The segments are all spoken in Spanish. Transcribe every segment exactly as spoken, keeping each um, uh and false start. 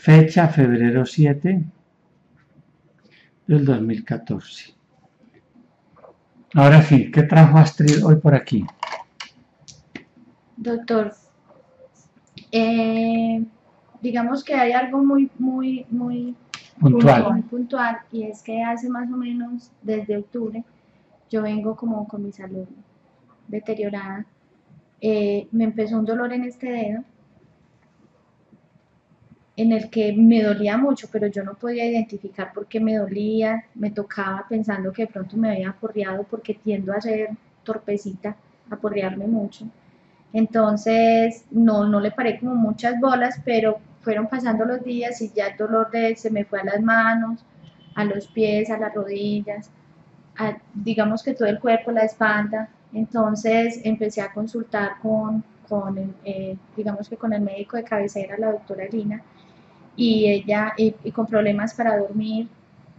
Fecha, febrero siete del dos mil catorce. Ahora sí, ¿qué trajo Astrid hoy por aquí? Doctor, eh, digamos que hay algo muy, muy, muy Puntual. muy puntual, y es que hace más o menos desde octubre yo vengo como con mi salud deteriorada. Eh, me empezó un dolor en este dedo en el que me dolía mucho, pero yo no podía identificar por qué me dolía, me tocaba pensando que de pronto me había aporreado porque tiendo a ser torpecita, a aporrearme mucho. Entonces no, no le paré como muchas bolas, pero fueron pasando los días y ya el dolor de se me fue a las manos, a los pies, a las rodillas, a, digamos que todo el cuerpo, la espalda. Entonces empecé a consultar con, con el, eh, digamos que con el médico de cabecera, la doctora Lina, y ella, y, y con problemas para dormir.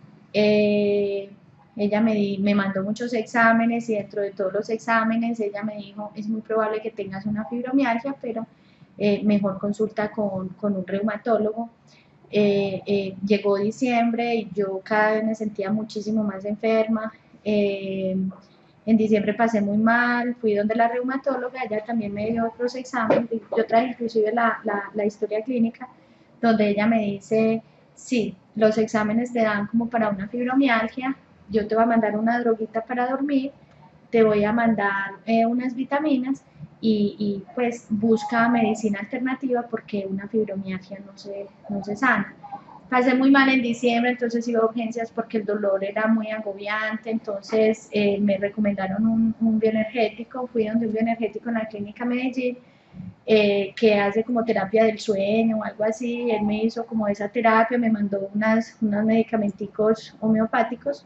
Eh, ella me, di, me mandó muchos exámenes y dentro de todos los exámenes ella me dijo, es muy probable que tengas una fibromialgia, pero eh, mejor consulta con, con un reumatólogo. Eh, eh, llegó diciembre y yo cada vez me sentía muchísimo más enferma. Eh, en diciembre pasé muy mal, fui donde la reumatóloga, ella también me dio otros exámenes, yo traje inclusive la, la, la historia clínica, donde ella me dice, sí, los exámenes te dan como para una fibromialgia, yo te voy a mandar una droguita para dormir, te voy a mandar eh, unas vitaminas y, y, pues busca medicina alternativa porque una fibromialgia no se, no se sana. Pasé muy mal en diciembre, entonces iba a urgencias porque el dolor era muy agobiante, entonces eh, me recomendaron un, un bioenergético, fui donde un bioenergético en la clínica Medellín, eh, que hace como terapia del sueño o algo así, él me hizo como esa terapia, me mandó unas, unos medicamenticos homeopáticos,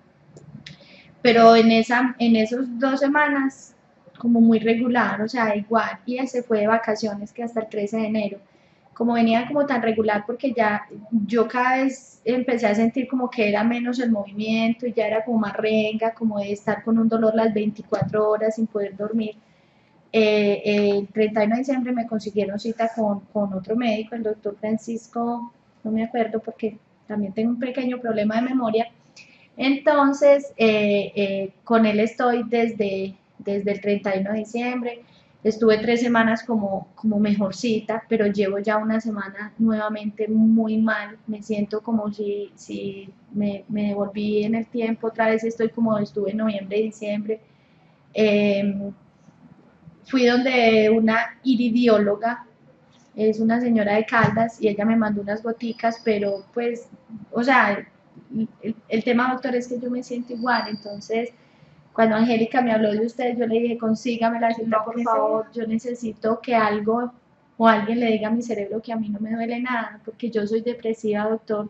pero en, esa, en esos dos semanas como muy regular, o sea, igual, y él se fue de vacaciones que hasta el trece de enero. Como venía como tan regular porque ya yo cada vez empecé a sentir como que era menos el movimiento y ya era como más renga, como de estar con un dolor las veinticuatro horas sin poder dormir. Eh, eh, el treinta y uno de diciembre me consiguieron cita con, con otro médico, el doctor Francisco, no me acuerdo porque también tengo un pequeño problema de memoria. Entonces, eh, eh, con él estoy desde, desde el treinta y uno de diciembre. Estuve tres semanas como, como mejorcita, pero llevo ya una semana nuevamente muy mal. Me siento como si, si me, me devolví en el tiempo. Otra vez estoy como estuve en noviembre y diciembre. Eh, Fui donde una iridióloga, es una señora de Caldas, y ella me mandó unas goticas, pero pues, o sea, el, el tema, doctor, es que yo me siento igual. Entonces cuando Angélica me habló de usted, yo le dije, consígame la cita, por favor, yo necesito que algo o alguien le diga a mi cerebro que a mí no me duele nada, porque yo soy depresiva, doctor.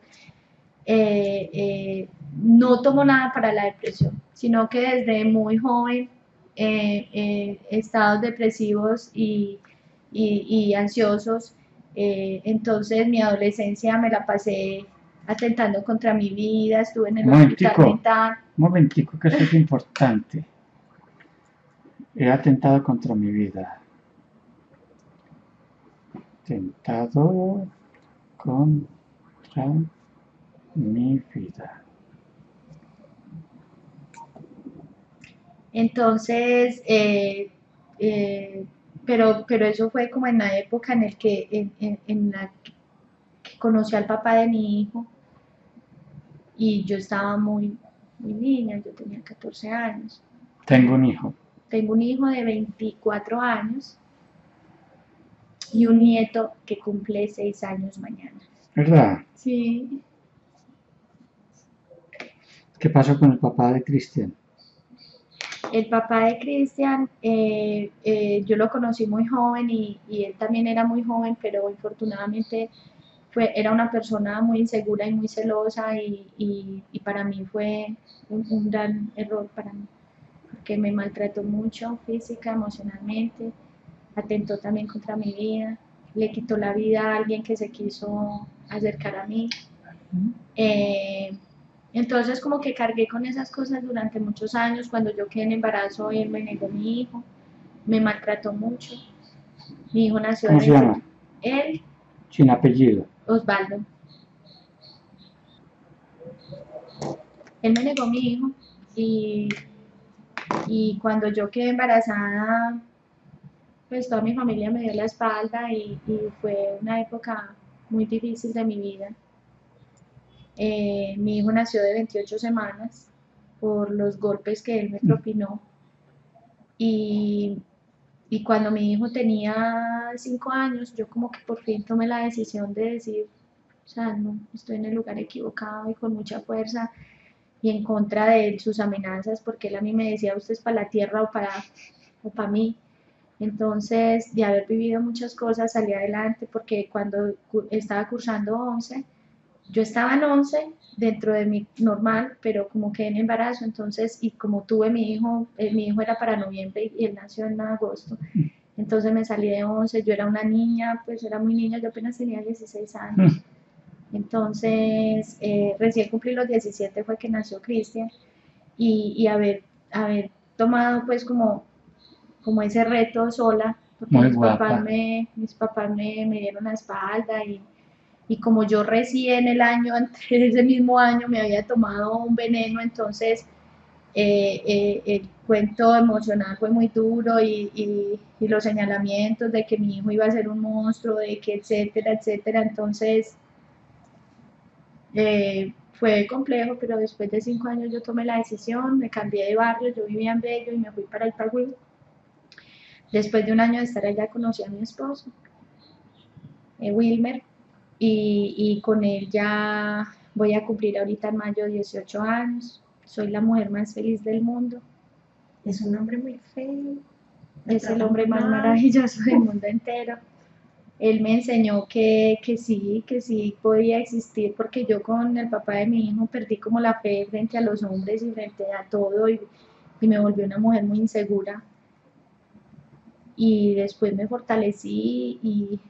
Eh, eh, no tomo nada para la depresión, sino que desde muy joven eh, eh, estados depresivos y, y, y ansiosos. Eh, entonces mi adolescencia me la pasé atentando contra mi vida, estuve en el hospital Momentico, mental. momentico, que eso es importante. He atentado contra mi vida. Atentado contra mi vida. Entonces, eh, eh, pero, pero eso fue como en la época en, el que, en, en, en la que conocí al papá de mi hijo y yo estaba muy, muy niña, yo tenía catorce años. Tengo un hijo. Tengo un hijo de veinticuatro años y un nieto que cumple seis años mañana. ¿Verdad? Sí. ¿Qué pasó con el papá de Cristian? El papá de Cristian, eh, eh, yo lo conocí muy joven y, y él también era muy joven, pero infortunadamente fue, era una persona muy insegura y muy celosa y, y, y para mí fue un, un, gran error para mí, porque me maltrató mucho física, emocionalmente, atentó también contra mi vida, le quitó la vida a alguien que se quiso acercar a mí. Eh, entonces como que cargué con esas cosas durante muchos años. Cuando yo quedé en embarazo, él me negó a mi hijo, me maltrató mucho. Mi hijo nació ¿Cómo de se llama? él, Sin apellido. Osvaldo. Él me negó mi hijo y, y cuando yo quedé embarazada, pues toda mi familia me dio la espalda y, y fue una época muy difícil de mi vida. Eh, mi hijo nació de veintiocho semanas por los golpes que él me propinó y, y cuando mi hijo tenía cinco años, yo como que por fin tomé la decisión de decir, o sea, no, estoy en el lugar equivocado y con mucha fuerza y en contra de sus amenazas, porque él a mí me decía, usted es para la tierra o para, o para mí. Entonces, de haber vivido muchas cosas, salí adelante porque cuando estaba cursando once, yo estaba en once dentro de mi normal, pero como quedé en embarazo, entonces, y como tuve mi hijo, eh, mi hijo era para noviembre y él nació en agosto, entonces me salí de once, yo era una niña, pues era muy niña, yo apenas tenía dieciséis años. Entonces, eh, recién cumplí los diecisiete fue que nació Cristian y, y haber, haber tomado pues como, como ese reto sola, porque Muy mis papás guapa. me, mis papás me, me dieron la espalda y, y como yo recién el año, entre ese mismo año me había tomado un veneno, entonces eh, eh, el cuento emocional fue muy duro y, y, y los señalamientos de que mi hijo iba a ser un monstruo, de que etcétera, etcétera, entonces eh, fue complejo, pero después de cinco años yo tomé la decisión, me cambié de barrio, yo vivía en Bello y me fui para el Pagüí. Después de un año de estar allá conocí a mi esposo, eh, Wilmer, y, y con él ya voy a cumplir ahorita en mayo dieciocho años. Soy la mujer más feliz del mundo. Es un hombre muy feo. Es el hombre más maravilloso del mundo entero. Él me enseñó que, que sí, que sí podía existir, porque yo con el papá de mi hijo perdí como la fe frente a los hombres y frente a todo y, y me volví una mujer muy insegura. Y después me fortalecí y,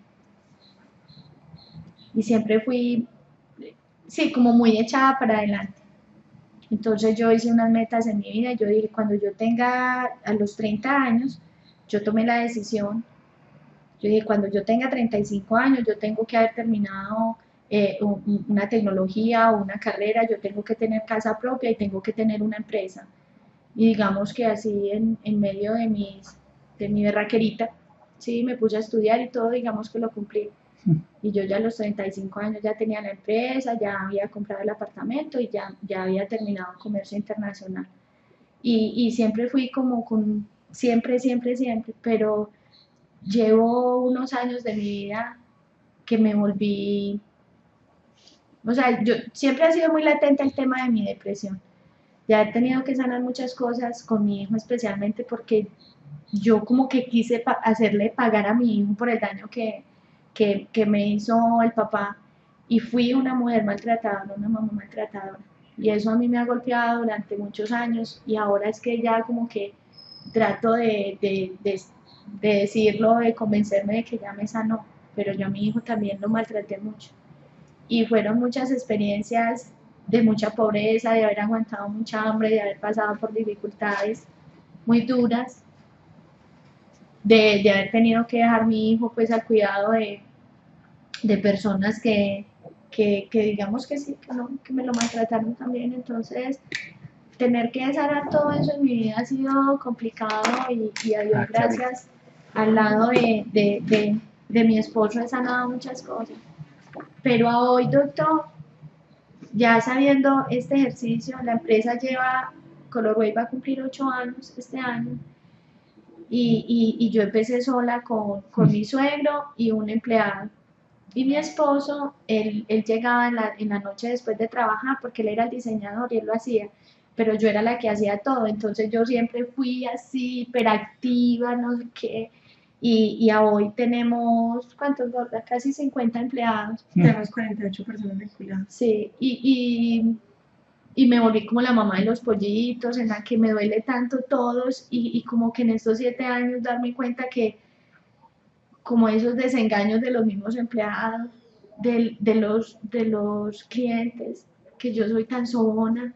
y siempre fui, sí, como muy echada para adelante. Entonces yo hice unas metas en mi vida y yo dije, cuando yo tenga a los treinta años, yo tomé la decisión. Yo dije, cuando yo tenga treinta y cinco años, yo tengo que haber terminado eh, un, una tecnología o una carrera, yo tengo que tener casa propia y tengo que tener una empresa. Y digamos que así en, en medio de, mis, de mi berraquerita, sí, me puse a estudiar y todo, digamos que lo cumplí. Y yo ya a los treinta y cinco años ya tenía la empresa, ya había comprado el apartamento y ya, ya había terminado comercio internacional. Y, y siempre fui como con, siempre, siempre, siempre, pero llevo unos años de mi vida que me volví, o sea, yo siempre ha sido muy latente el tema de mi depresión. Ya he tenido que sanar muchas cosas con mi hijo, especialmente porque yo como que quise pa hacerle pagar a mi hijo por el daño que, que, que me hizo el papá y fui una mujer maltratada, una mamá maltratadora. Y eso a mí me ha golpeado durante muchos años y ahora es que ya como que trato de, de, de, de decirlo, de convencerme de que ya me sanó, pero yo a mi hijo también lo maltraté mucho. Y fueron muchas experiencias de mucha pobreza, de haber aguantado mucha hambre, de haber pasado por dificultades muy duras, de, de haber tenido que dejar a mi hijo pues al cuidado de, de personas que, que, que, digamos que sí, que, no, que me lo maltrataron también. Entonces, tener que sanar todo eso en mi vida ha sido complicado y, y a Dios Ah, gracias, al lado de, de, de, de mi esposo he sanado muchas cosas. Pero a hoy, doctor, ya sabiendo este ejercicio, la empresa lleva, Colorway va a cumplir ocho años este año y, y, y yo empecé sola con, con mi suegro y un empleado. Y mi esposo, él, él llegaba en la, en la noche después de trabajar porque él era el diseñador y él lo hacía, pero yo era la que hacía todo, entonces yo siempre fui así, hiperactiva, no sé qué, y, y a hoy tenemos, ¿cuántos, gorda? Casi cincuenta empleados. Tenemos cuarenta y ocho personas de cuidado. Sí, y, y, y me volví como la mamá de los pollitos, en la que me duele tanto todos, y, y como que en estos siete años darme cuenta que como esos desengaños de los mismos empleados, de, de, los, de los clientes, que yo soy tan sobona,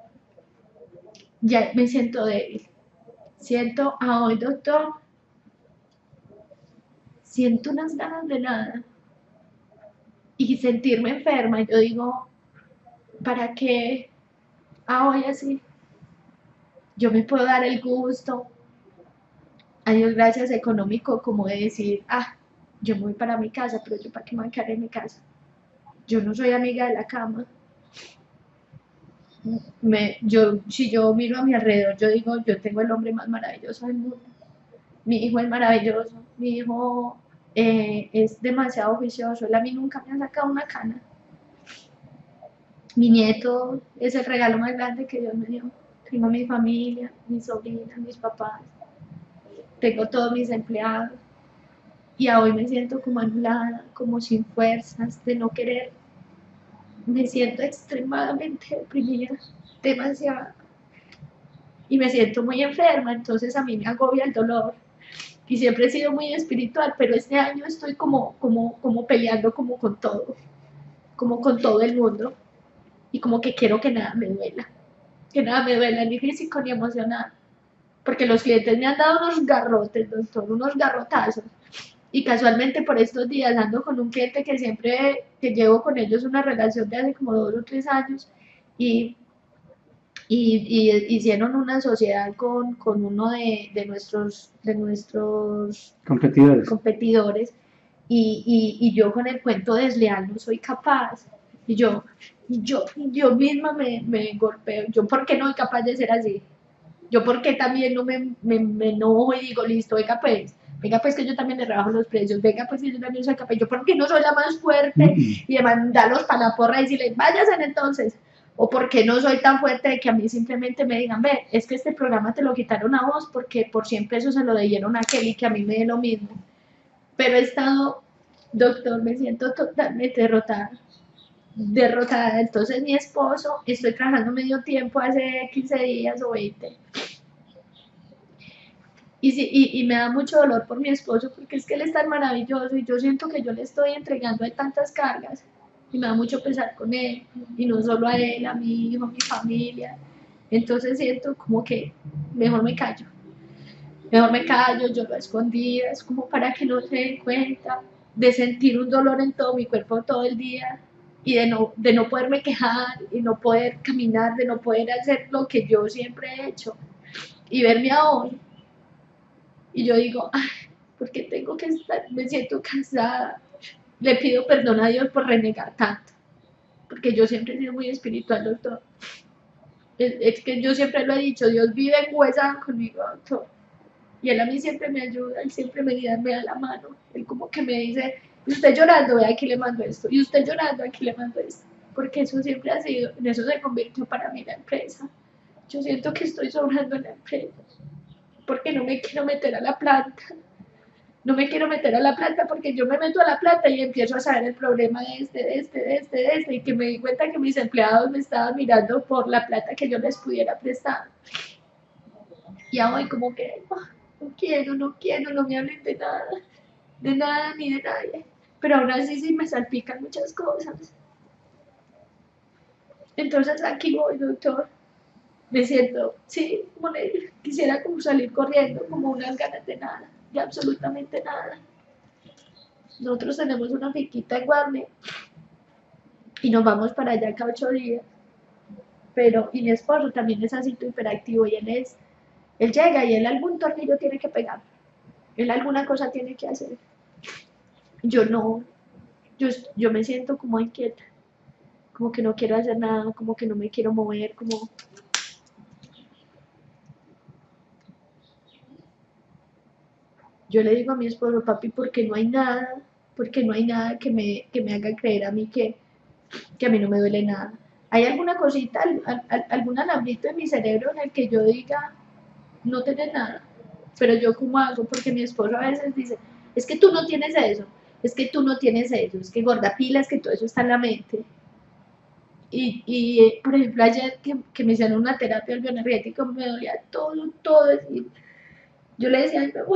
ya me siento débil. Siento, a hoy, doctor, siento unas ganas de nada. y sentirme enferma. Yo digo, ¿para qué ah, hoy así? Yo me puedo dar el gusto, a Dios gracias, económico, como de decir, ah, yo me voy para mi casa, pero yo para qué me voy a quedar en mi casa. Yo no soy amiga de la cama. Me, yo, si yo miro a mi alrededor, yo digo, yo tengo el hombre más maravilloso del mundo. Mi hijo es maravilloso, mi hijo eh, es demasiado juicioso, él a mí nunca me ha sacado una cana. Mi nieto es el regalo más grande que Dios me dio. Tengo mi familia, mis sobrinas, mis papás, tengo todos mis empleados y hoy me siento como anulada, como sin fuerzas, de no querer. Me siento extremadamente deprimida, demasiado, y me siento muy enferma, entonces a mí me agobia el dolor. Y siempre he sido muy espiritual, pero este año estoy como, como, como peleando como con todo, como con todo el mundo, y como que quiero que nada me duela, que nada me duela, ni físico ni emocional, porque los clientes me han dado unos garrotes, doctor, unos garrotazos, y casualmente por estos días ando con un cliente que siempre, que llevo con ellos una relación de hace como dos o tres años, y y, y hicieron una sociedad con, con uno de, de, nuestros, de nuestros Competidores. competidores y, y, y yo con el cuento desleal no soy capaz. Y yo, y yo, yo misma me, me golpeo. Yo, ¿por qué no soy capaz de ser así? Yo, ¿por qué también no me, me, me enojo y digo, listo, venga pues, venga pues que yo también le rebajo los precios, venga pues que yo también soy capaz, yo, ¿por qué no soy la más fuerte Mm. y de mandarlos para la porra y decirles, váyanse entonces? O por qué no soy tan fuerte de que a mí simplemente me digan, ve, es que este programa te lo quitaron a vos porque por cien pesos se lo dieron a aquel y que a mí me dé lo mismo. Pero he estado, doctor, me siento totalmente derrotada, derrotada. Entonces mi esposo, estoy trabajando medio tiempo hace quince días o veinte. Y, sí, y, y me da mucho dolor por mi esposo porque es que él es tan maravilloso y yo siento que yo le estoy entregando a tantas cargas y me da mucho pesar con él y no solo a él, a mi hijo, a mi familia. Entonces siento como que mejor me callo, mejor me callo, yo lo a escondidas, como para que no se den cuenta, de sentir un dolor en todo mi cuerpo todo el día y de no, de no poderme quejar y no poder caminar, de no poder hacer lo que yo siempre he hecho y verme ahora. Y yo digo, ay, ¿por qué tengo que estar? Me siento cansada. Le pido perdón a Dios por renegar tanto, porque yo siempre he sido muy espiritual, doctor. Es, es que yo siempre lo he dicho, Dios vive enguesado conmigo, doctor. Y Él a mí siempre me ayuda, Él siempre me da, me da la mano. Él como que me dice, y usted llorando, ve aquí le mando esto, y usted llorando, aquí le mando esto. Porque eso siempre ha sido, en eso se convirtió para mí la empresa. Yo siento que estoy sobrando en la empresa, porque no me quiero meter a la planta. No me quiero meter a la planta porque yo me meto a la planta y empiezo a saber el problema de este, de este, de este, de este, y que me di cuenta que mis empleados me estaban mirando por la plata que yo les pudiera prestar. Y hoy como que, oh, no quiero, no quiero, no me hablen de nada, de nada ni de nadie. Pero aún así sí me salpican muchas cosas. Entonces aquí voy, doctor. Me siento, sí, como le, quisiera como salir corriendo, como unas ganas de nada, de absolutamente nada. Nosotros tenemos una finquita en Guarne y nos vamos para allá cada ocho días. Pero, y mi esposo también es así hiperactivo y él es, él llega y él algún tornillo tiene que pegar, él alguna cosa tiene que hacer. Yo no, yo, yo me siento como inquieta, como que no quiero hacer nada, como que no me quiero mover, como... Yo le digo a mi esposo, papi, porque no hay nada, porque no hay nada que me, que me haga creer a mí que, que a mí no me duele nada. ¿Hay alguna cosita, al, al, algún alambrito en mi cerebro en el que yo diga, no tenés nada? Pero yo cómo hago, porque mi esposo a veces dice, es que tú no tienes eso, es que tú no tienes eso, es que gorda pila, es que todo eso está en la mente. Y, y por ejemplo, ayer que, que me hicieron una terapia del bioenergético, me dolía todo, todo. Y yo le decía, no,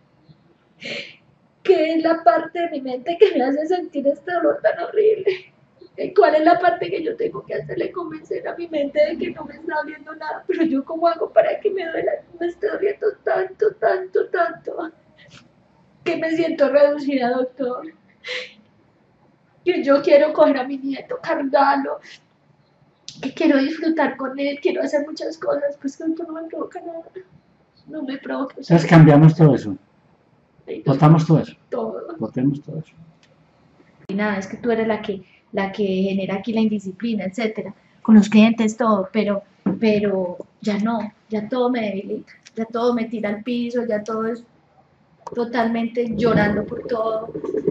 ¿qué es la parte de mi mente que me hace sentir este dolor tan horrible? ¿Cuál es la parte que yo tengo que hacerle convencer a mi mente de que no me está doliendo nada? Pero yo cómo hago para que me duela, me esté doliendo tanto, tanto, tanto, que me siento reducida, doctor. que yo quiero coger a mi nieto, cargarlo, que quiero disfrutar con él, quiero hacer muchas cosas, pues que esto no me provoca nada, no me provoca. O sea, Entonces cambiamos todo eso. Votamos todo eso. todo. Votemos todo eso. Y nada, es que tú eres la que, la que genera aquí la indisciplina, etcétera, con los clientes, todo, pero, pero ya no, ya todo me debilita, ya todo me tira al piso, ya todo es totalmente llorando por todo.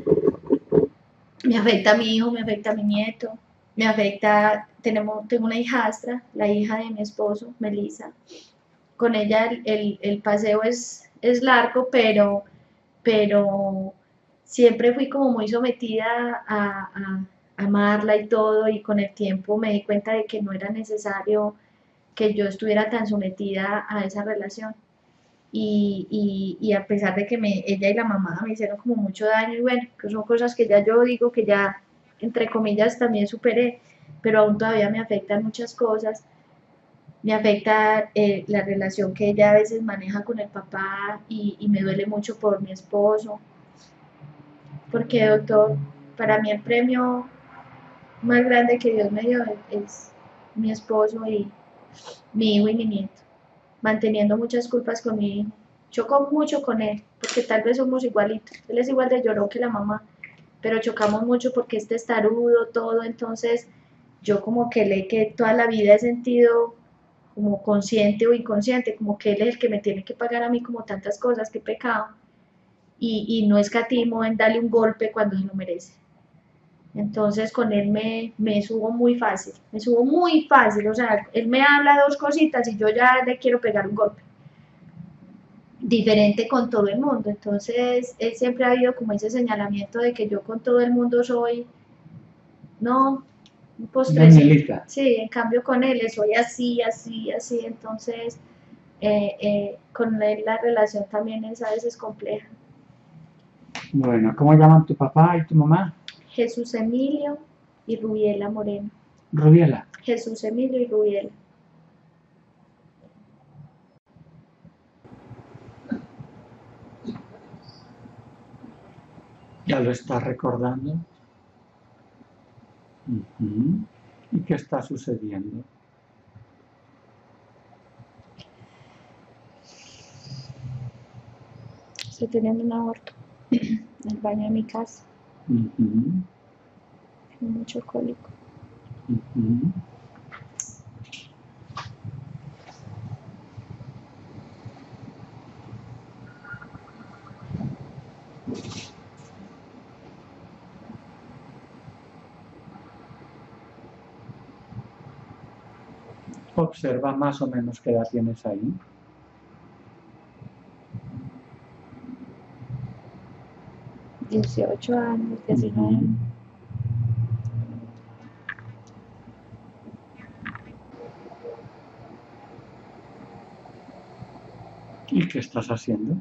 Me afecta a mi hijo, me afecta a mi nieto, me afecta, tenemos, tengo una hijastra, la hija de mi esposo, Melissa. Con ella el, el, el paseo es, es largo, pero, pero siempre fui como muy sometida a, a, a amarla y todo, y con el tiempo me di cuenta de que no era necesario que yo estuviera tan sometida a esa relación. Y, y, y a pesar de que me, ella y la mamá me hicieron como mucho daño, y bueno, que son cosas que ya yo digo que ya, entre comillas, también superé, pero aún todavía me afectan muchas cosas. Me afecta eh, la relación que ella a veces maneja con el papá, y, y me duele mucho por mi esposo, porque doctor, para mí el premio más grande que Dios me dio es, es mi esposo y mi hijo y mi nieto, manteniendo muchas culpas con mi hijo. Choco mucho con él, porque tal vez somos igualitos. Él es igual de llorón que la mamá, pero chocamos mucho porque es testarudo, todo. Entonces, yo como que le que toda la vida he sentido como consciente o inconsciente, como que él es el que me tiene que pagar a mí como tantas cosas, que pecado. Y, y no escatimo en darle un golpe cuando se lo merece. Entonces con él me, me subo muy fácil, me subo muy fácil, o sea, él me habla dos cositas y yo ya le quiero pegar un golpe. Diferente con todo el mundo, entonces él siempre ha habido como ese señalamiento de que yo con todo el mundo soy, no, un postrecito. Sí, en cambio con él soy así, así, así, entonces eh, eh, con él la relación también es a veces compleja. Bueno, ¿cómo llaman tu papá y tu mamá? Jesús Emilio y Rubiela Moreno. Rubiela. Jesús Emilio y Rubiela. ¿Ya lo estás recordando? Uh-huh. ¿Y qué está sucediendo? Estoy teniendo un aborto en el baño de mi casa. Uh-huh. Tengo mucho cólico. Uh-huh. Observa más o menos qué edad tienes ahí. dieciocho años, diecinueve. Uh-huh. ¿Y qué estás haciendo?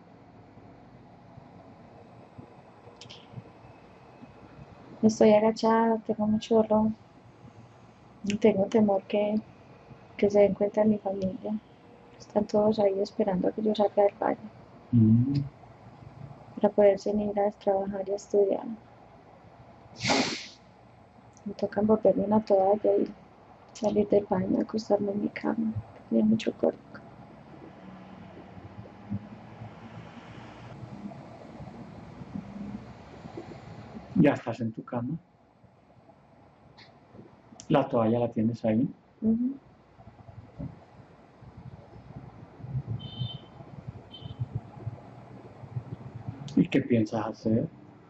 Estoy agachada, tengo mucho dolor. Tengo temor que, que se den cuenta de mi familia. Están todos ahí esperando a que yo salga del baño. Uh-huh. Para poderse ir a trabajar y a estudiar. Me toca envolverme una toalla y salir del baño, acostarme en mi cama. Tenía mucho cólico. Ya estás en tu cama. La toalla la tienes ahí. Uh-huh. ¿Y qué piensas hacer?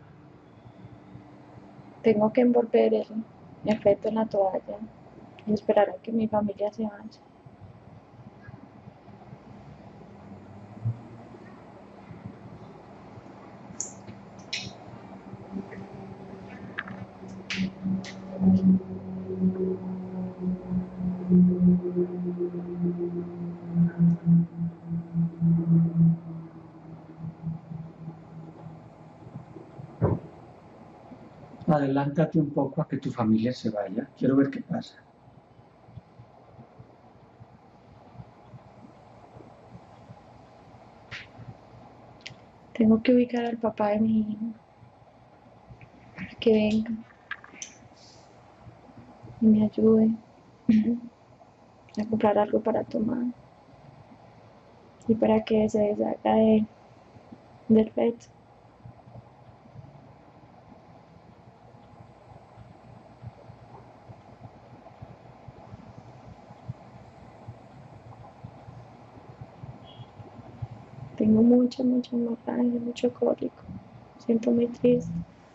Tengo que envolver el, el feto en la toalla y esperar a que mi familia se vaya. Adelántate un poco a que tu familia se vaya. Quiero ver qué pasa. Tengo que ubicar al papá de mi hijo para que venga. y me ayude a comprar algo para tomar y para que se deshaga de, del feto. Tengo mucha, mucha hemorragia, mucho cólico. Siento muy triste.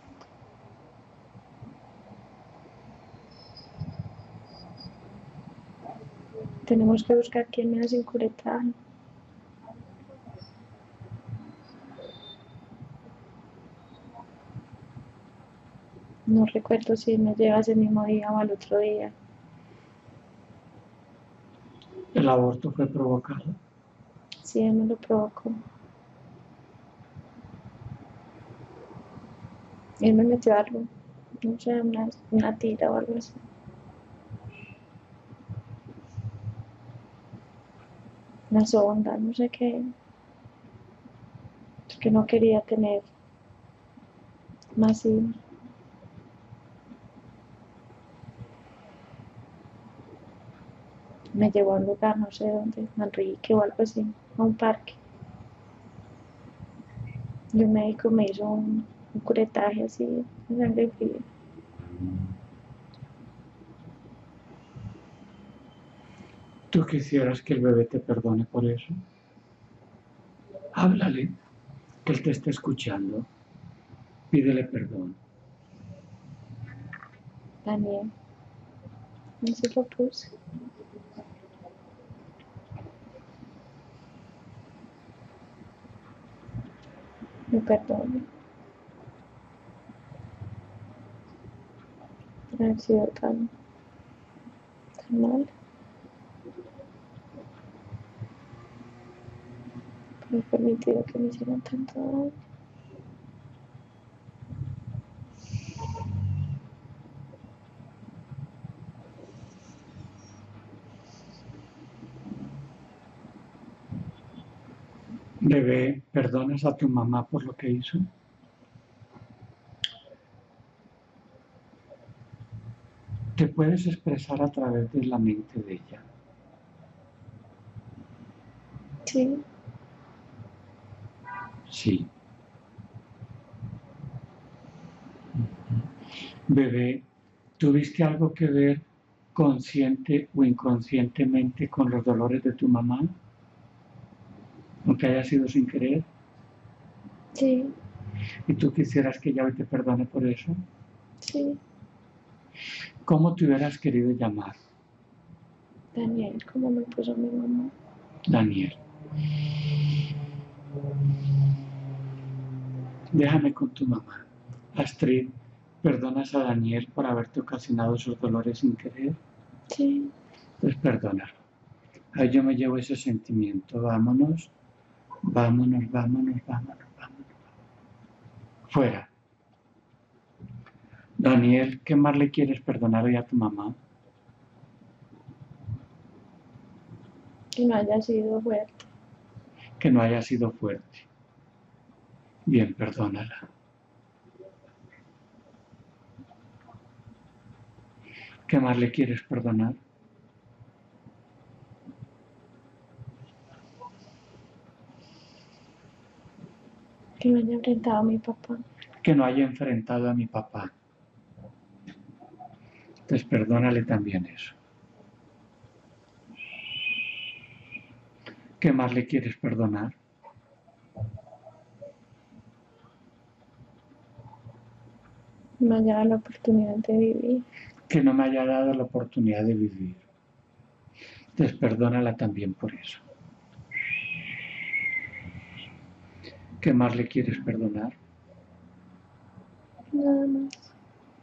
Tenemos que buscar quién me hace un curetaje. No recuerdo si me lleva ese mismo día o al otro día. ¿El aborto fue provocado? Sí, él me lo provocó. Él me metió algo, no sé, una, una tira o algo así. Una sonda, no sé qué. Es que no quería tener más hijos. Me llevó a un lugar, no sé dónde, Manrique o algo así, a un parque. Y un médico me hizo un, un curetaje así, de sangre fría. ¿Tú quisieras que el bebé te perdone por eso? Háblale, que él te está escuchando. Pídele perdón. Daniel, así lo puse. Me perdone por haber sido tan, tan mal, por haber permitido que me hicieran tanto daño. Bebé, ¿perdonas a tu mamá por lo que hizo? Te puedes expresar a través de la mente de ella. Sí, Sí. Bebé, ¿tuviste algo que ver consciente o inconscientemente con los dolores de tu mamá? Aunque haya sido sin querer. sí, ¿Y tú quisieras que ella hoy te perdone por eso? sí. ¿Cómo te hubieras querido llamar? Daniel, como me puso mi mamá. Daniel. Déjame con tu mamá. Astrid, ¿perdonas a Daniel por haberte ocasionado esos dolores sin querer? Sí, Pues perdónalo. Ahí yo me llevo ese sentimiento. Vámonos, vámonos, vámonos, vámonos, vámonos. Fuera. Daniel, ¿qué más le quieres perdonar hoy a tu mamá? que no haya sido fuerte. Que no haya sido fuerte. Bien, perdónala. ¿Qué más le quieres perdonar? Que no haya enfrentado a mi papá. Que no haya enfrentado a mi papá. Pues perdónale también eso. ¿Qué más le quieres perdonar? Me haya dado la oportunidad de vivir. Que no me haya dado la oportunidad de vivir. Pues perdónala también por eso. ¿Qué más le quieres perdonar? Nada más.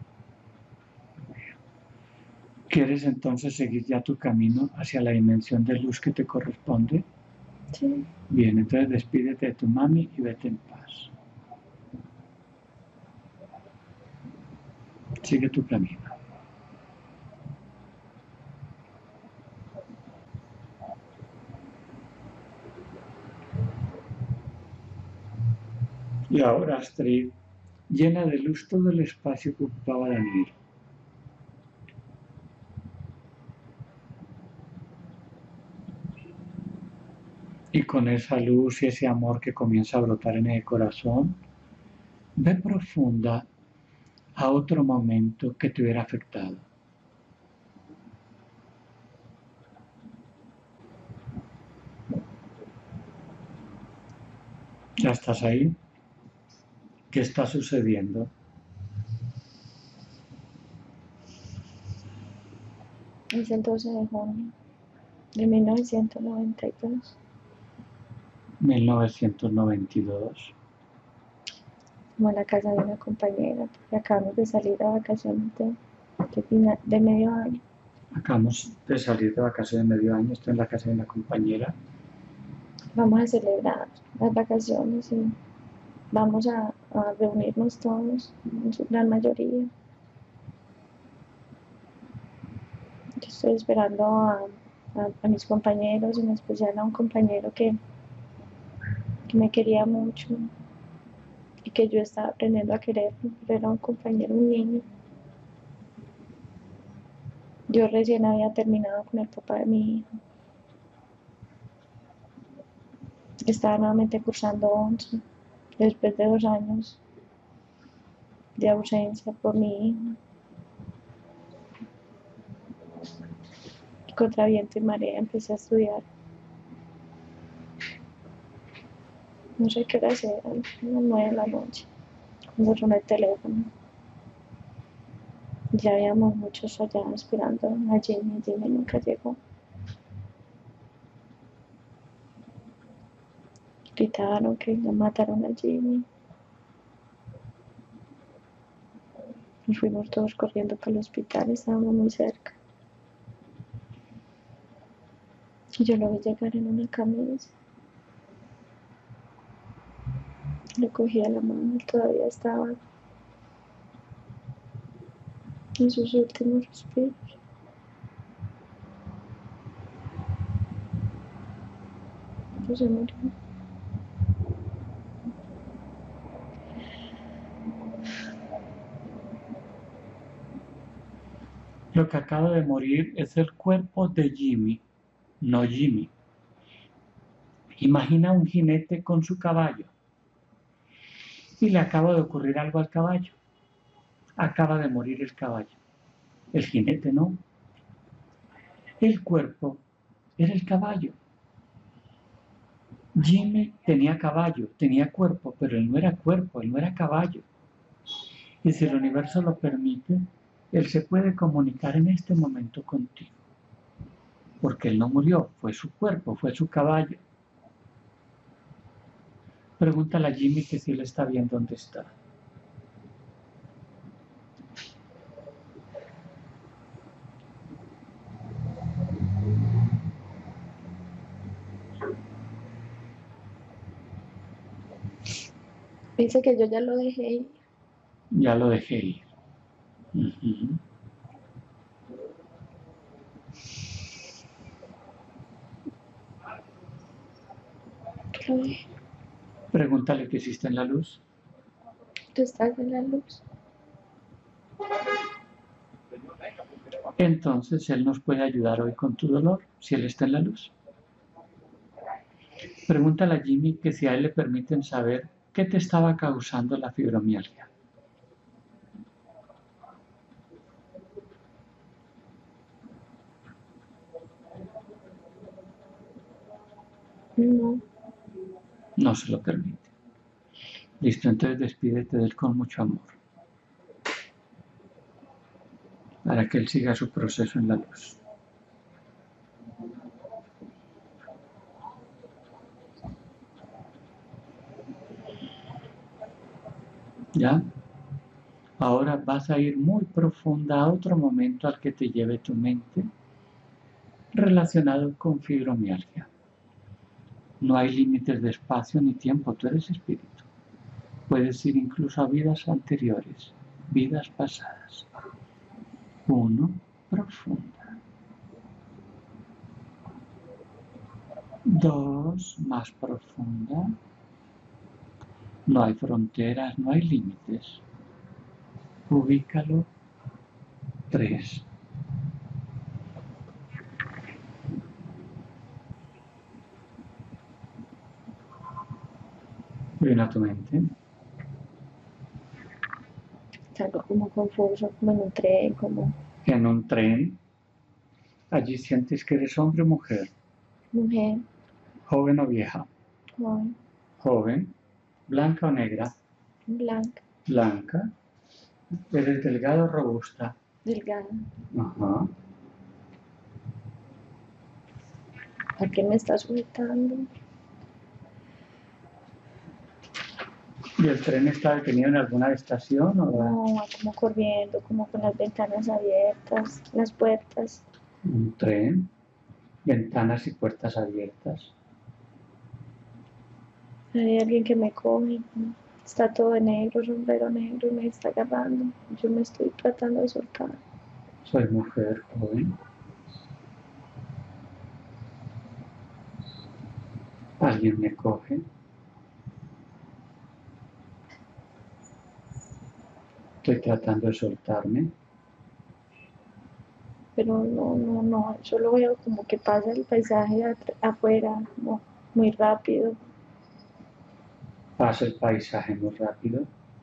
¿Quieres entonces seguir ya tu camino hacia la dimensión de luz que te corresponde? Sí. Bien, entonces despídete de tu mami y vete en paz. Sigue tu camino. Y ahora, Astrid, llena de luz todo el espacio que ocupaba Daniel. Y con esa luz y ese amor que comienza a brotar en el corazón, ve profunda a otro momento que te hubiera afectado. ¿Ya estás ahí? ¿Qué está sucediendo? Es el doce de junio de mil novecientos noventa y dos. mil novecientos noventa y dos. Como a la casa de una compañera, porque acabamos de salir a vacaciones de, de, final, de medio año. Acabamos de salir de vacaciones de medio año, estoy en la casa de una compañera. Vamos a celebrar las vacaciones y vamos a, a reunirnos todos, en su gran mayoría. Yo estoy esperando a, a, a mis compañeros, en especial a un compañero que, que me quería mucho y que yo estaba aprendiendo a querer, pero era un compañero, un niño. Yo recién había terminado con el papá de mi hijo. Estaba nuevamente cursando once, después de dos años de ausencia por mi hijo. Y contra viento y marea empecé a estudiar. No sé qué hora era, a las nueve de la noche, cuando sonó el teléfono. Ya habíamos muchos allá esperando a Jimmy, Jimmy nunca llegó. Gritaron que le mataron a Jimmy. Y fuimos todos corriendo para el hospital, estábamos muy cerca. Y yo lo vi llegar en una camisa. Le cogí a la mano, él todavía estaba en sus últimos respiros. Pues se murió. Lo que acaba de morir es el cuerpo de Jimmy, no Jimmy. Imagina un jinete con su caballo y le acaba de ocurrir algo al caballo. Acaba de morir el caballo. El jinete no. El cuerpo era el caballo. Jimmy tenía caballo, tenía cuerpo, pero él no era cuerpo, él no era caballo. Y si el universo lo permite, él se puede comunicar en este momento contigo. Porque él no murió, fue su cuerpo, fue su caballo. Pregúntale a Jimmy que si él está bien dónde está. Dice que yo ya lo dejé ir. Ya lo dejé ir. Uh-huh. Que lo dejé. Pregúntale que existe en la luz. Tú estás en la luz. Entonces él nos puede ayudar hoy con tu dolor, si él está en la luz. Pregúntale a Jimmy que si a él le permiten saber qué te estaba causando la fibromialgia. No. No se lo permite. Listo, entonces despídete de él con mucho amor. Para que él siga su proceso en la luz. ¿Ya? Ahora vas a ir muy profunda a otro momento al que te lleve tu mente relacionado con fibromialgia. No hay límites de espacio ni tiempo, tú eres espíritu. Puedes ir incluso a vidas anteriores, vidas pasadas. Uno, profunda. Dos, más profunda. No hay fronteras, no hay límites. Ubícalo. Tres. vino a tu mente? Es algo como confuso, como en un tren, como En un tren, allí sientes que eres hombre o mujer, mujer, joven o vieja, joven, joven, blanca o negra, blanca, blanca, eres delgada o robusta. delgada. Ajá. ¿A qué me está sujetando? ¿Y el tren está detenido en alguna estación o va? No, va como corriendo, como con las ventanas abiertas, las puertas. Un tren, ventanas y puertas abiertas. Hay alguien que me coge, ¿no? Está todo de negro, sombrero negro, y me está agarrando. Yo me estoy tratando de soltar. Soy mujer joven. Alguien me coge. Estoy tratando de soltarme. Pero no, no, no, solo veo como que pasa el paisaje atr- afuera, como muy rápido. Pasa el paisaje muy rápido.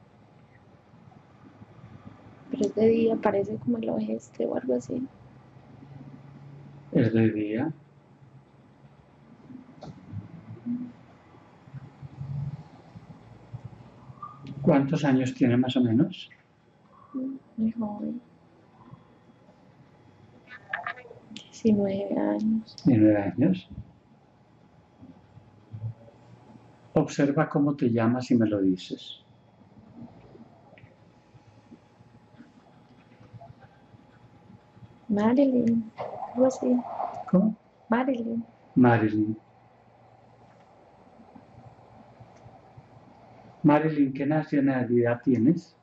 Pero es de día, parece como el oeste o algo así. Es de día. ¿Cuántos años tiene más o menos? Muy joven, diecinueve años. diecinueve años. Observa cómo te llamas y me lo dices. Marilyn, algo así. ¿Cómo? Marilyn, Marilyn. Marilyn, ¿qué nacionalidad tienes?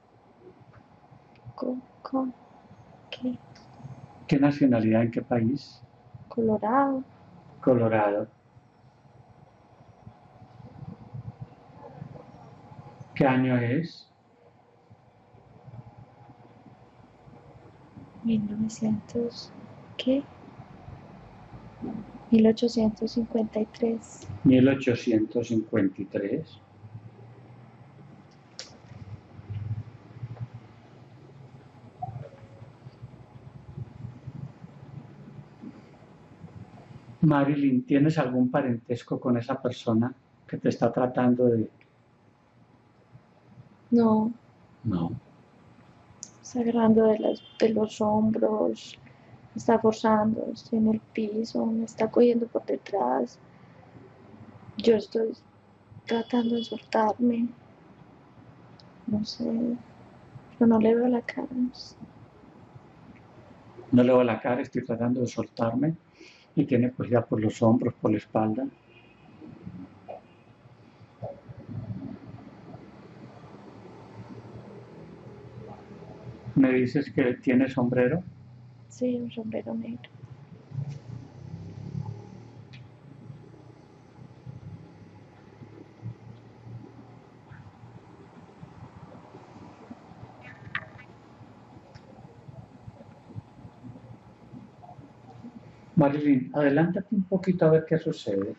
co, co, ¿qué? ¿Qué nacionalidad en qué país? Colorado, Colorado. ¿Qué año es? mil novecientos, ¿qué? mil ochocientos cincuenta y tres. mil ochocientos cincuenta y tres. Marilyn, ¿tienes algún parentesco con esa persona que te está tratando de...? No, No. está agarrando de, las, de los hombros, me está forzando, estoy en el piso, me está cogiendo por detrás. Yo estoy tratando de soltarme, no sé, pero no le veo la cara. No le veo la cara, estoy tratando de soltarme y tiene pues ya por los hombros, por la espalda. Me dices que tiene sombrero. Sí, un sombrero negro. Marilyn, adelántate un poquito a ver qué sucede.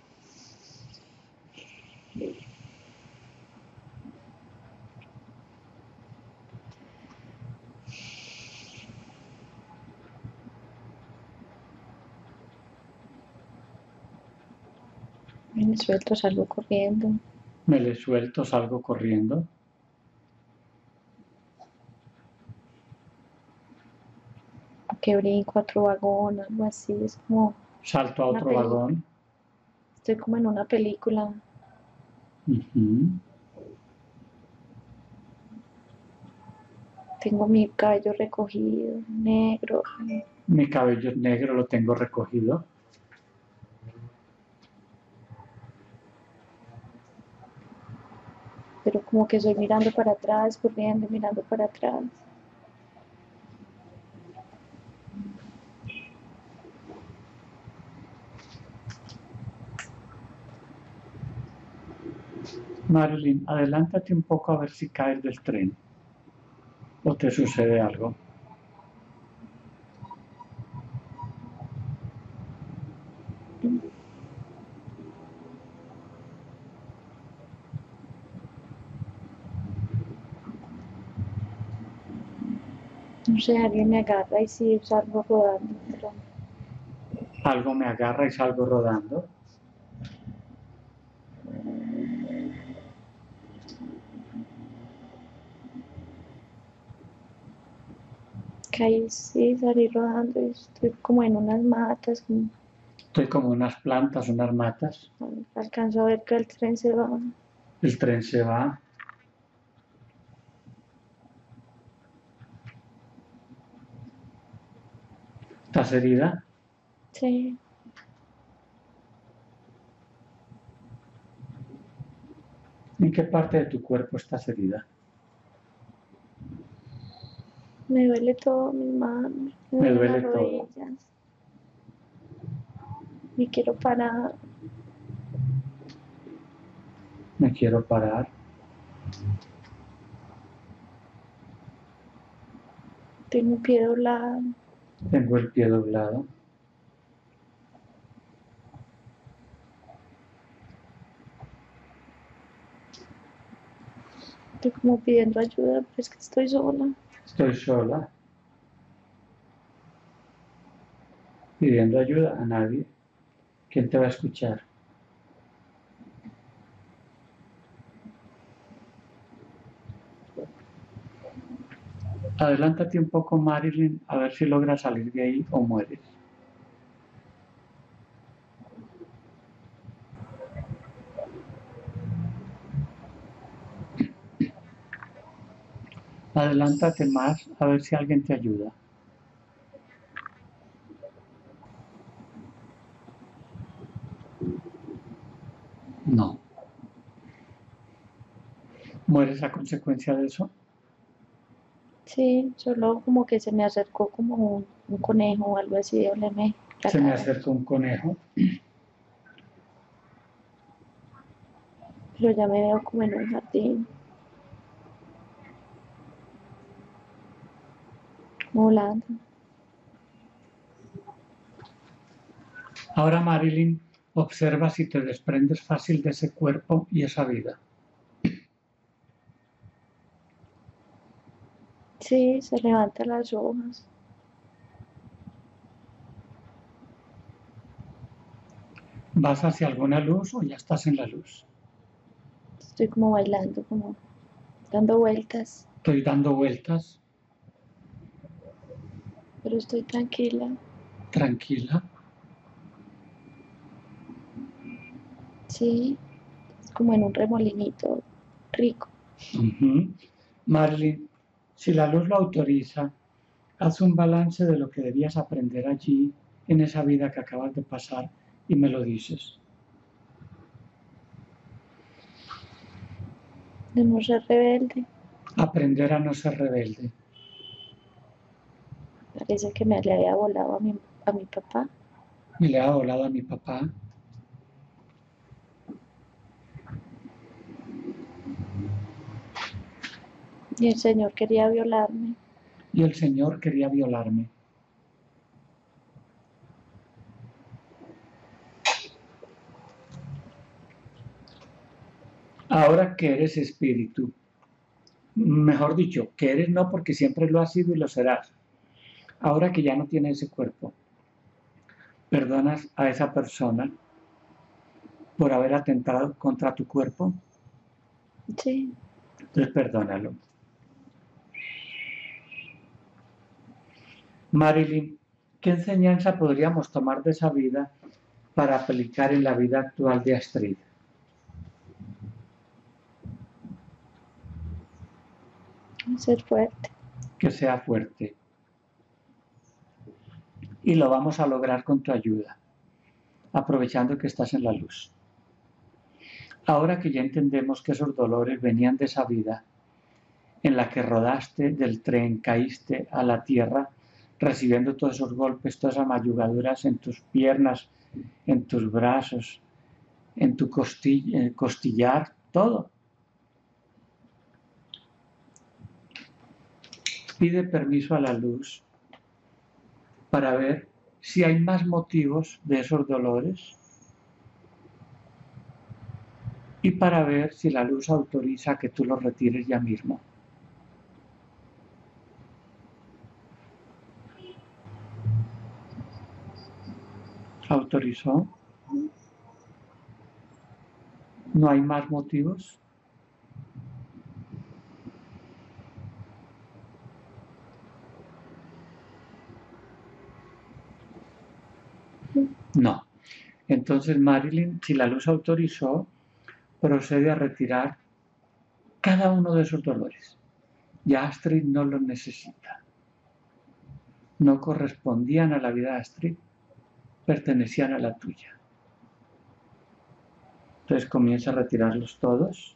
Me suelto, salgo corriendo. Me le suelto, salgo corriendo. Que brinco a otro vagón, algo así, es como Salto a una otro película. vagón. Estoy como en una película. Uh-huh. Tengo mi cabello recogido, negro. Mi cabello negro lo tengo recogido. Pero como que estoy mirando para atrás, corriendo, mirando para atrás. Marilyn, adelántate un poco a ver si caes del tren o te sucede algo. No sé, alguien me agarra y sí salgo rodando, pero Algo me agarra y salgo rodando. caí, sí, salí rodando y estoy como en unas matas, como, Estoy como unas plantas, unas matas. alcanzo a ver que el tren se va. El tren se va. ¿Estás herida? Sí, ¿En qué parte de tu cuerpo estás herida? me duele todo, mis manos, me Me duelen duele las todo. rodillas, me quiero parar, Me quiero parar. tengo un pie doblado, Tengo el pie doblado. estoy como pidiendo ayuda, pero es que estoy sola. Estoy sola. Pidiendo ayuda a nadie. ¿Quién te va a escuchar? Adelántate un poco, Marilyn, a ver si logras salir de ahí o mueres. Adelántate más, a ver si alguien te ayuda. No. ¿Mueres a consecuencia de eso? Sí, solo como que se me acercó como un, un conejo o algo así de olerme la Se me cara, acerca un conejo. pero ya me veo como en un jardín, volando. Ahora, Marilyn, observa si te desprendes fácil de ese cuerpo y esa vida. Sí, se levantan las hojas. ¿Vas hacia alguna luz o ya estás en la luz? Estoy como bailando, como dando vueltas, Estoy dando vueltas, pero estoy tranquila. tranquila. Sí, es como en un remolinito rico. Uh-huh. Marilyn, si la luz lo autoriza, haz un balance de lo que debías aprender allí, en esa vida que acabas de pasar, y me lo dices. De no ser rebelde. Aprender a no ser rebelde. Parece que me le había volado a mi, a mi papá. Me le ha volado a mi papá. Y el Señor quería violarme. Y el Señor quería violarme. Ahora que eres espíritu, mejor dicho, que eres no porque siempre lo has sido y lo serás. Ahora que ya no tienes ese cuerpo, perdonas a esa persona por haber atentado contra tu cuerpo. Sí, Entonces perdónalo. Marilyn, ¿qué enseñanza podríamos tomar de esa vida para aplicar en la vida actual de Astrid? ser fuerte. Que sea fuerte. Y lo vamos a lograr con tu ayuda, aprovechando que estás en la luz. Ahora que ya entendemos que esos dolores venían de esa vida en la que rodaste del tren, caíste a la tierra, recibiendo todos esos golpes, todas esas mayugaduras en tus piernas, en tus brazos, en tu costilla, costillar, todo. Pide permiso a la luz para ver si hay más motivos de esos dolores y para ver si la luz autoriza que tú los retires ya mismo. ¿Autorizó? ¿No hay más motivos? No. Entonces Marilyn, si la luz autorizó, procede a retirar cada uno de esos dolores. Ya Astrid no los necesita. No correspondían a la vida de Astrid, pertenecían a la tuya. Entonces comienza a retirarlos todos.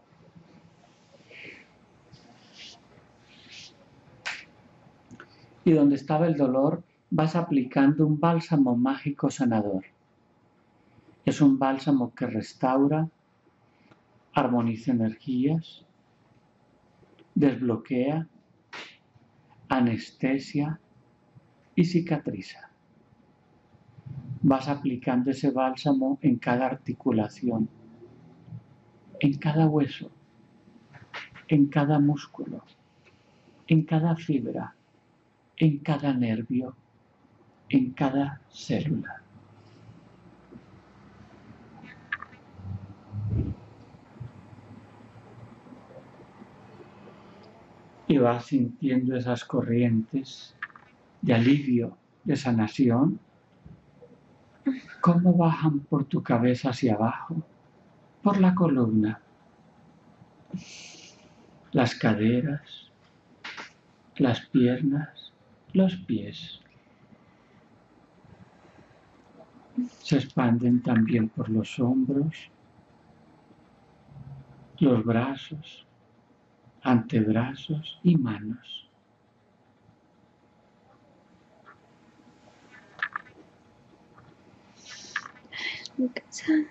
Y donde estaba el dolor, vas aplicando un bálsamo mágico sanador. Es un bálsamo que restaura, armoniza energías, desbloquea, anestesia y cicatriza. Vas aplicando ese bálsamo en cada articulación, en cada hueso, en cada músculo, en cada fibra, en cada nervio, en cada célula. Y vas sintiendo esas corrientes de alivio, de sanación, cómo bajan por tu cabeza hacia abajo, por la columna, las caderas, las piernas, los pies. Se expanden también por los hombros, los brazos, antebrazos y manos. Muy cansada.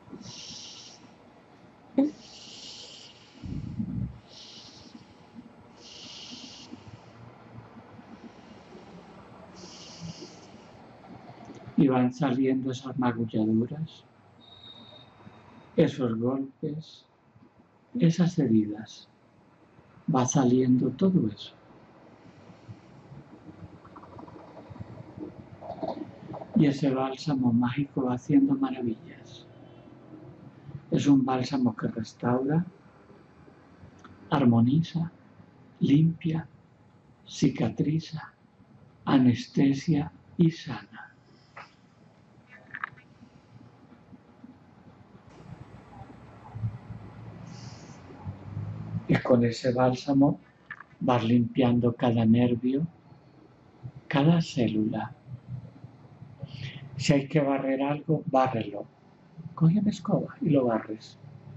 Y van saliendo esas magulladuras, esos golpes, esas heridas. Va saliendo todo eso. Y ese bálsamo mágico va haciendo maravillas. Es un bálsamo que restaura, armoniza, limpia, cicatriza, anestesia y sana. Y con ese bálsamo vas limpiando cada nervio, cada célula. Si hay que barrer algo, bárrelo. Coge una escoba y lo barres.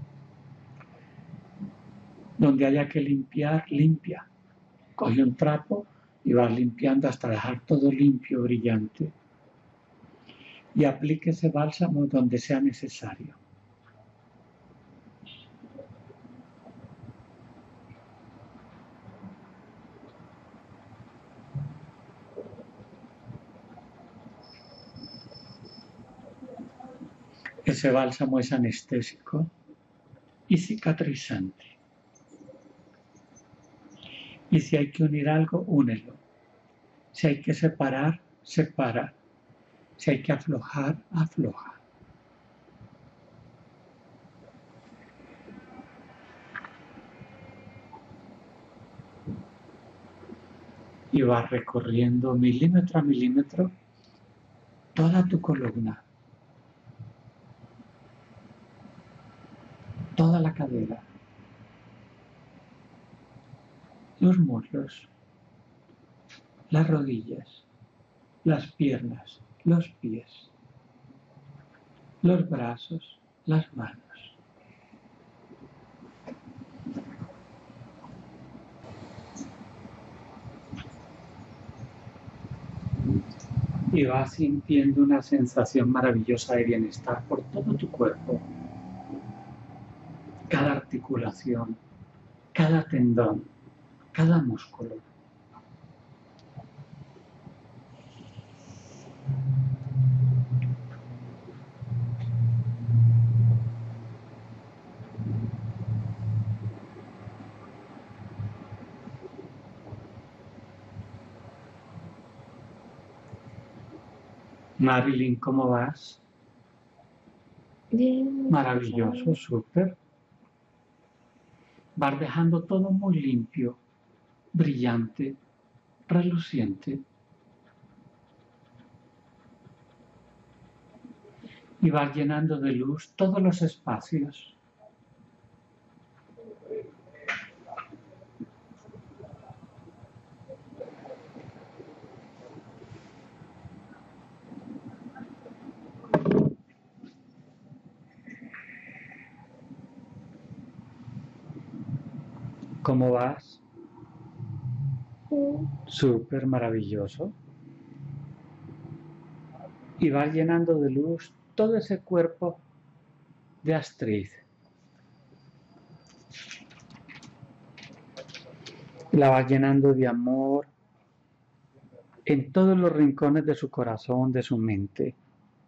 Donde haya que limpiar, limpia. Coge un trapo y vas limpiando hasta dejar todo limpio, brillante. Y aplique ese bálsamo donde sea necesario. Ese bálsamo es anestésico y cicatrizante. Y si hay que unir algo, únelo. Si hay que separar, separa. Si hay que aflojar, afloja. Y vas recorriendo milímetro a milímetro toda tu columna, toda la cadera, los muslos, las rodillas, las piernas, los pies, los brazos, las manos. Y vas sintiendo una sensación maravillosa de bienestar por todo tu cuerpo. Cada articulación, cada tendón, cada músculo. Marilyn, ¿cómo vas? Bien. Maravilloso, súper. Vas dejando todo muy limpio, brillante, reluciente. Y vas llenando de luz todos los espacios. ¿Cómo vas? Bien. Súper maravilloso. Y vas llenando de luz todo ese cuerpo de Astrid. La vas llenando de amor en todos los rincones de su corazón, de su mente.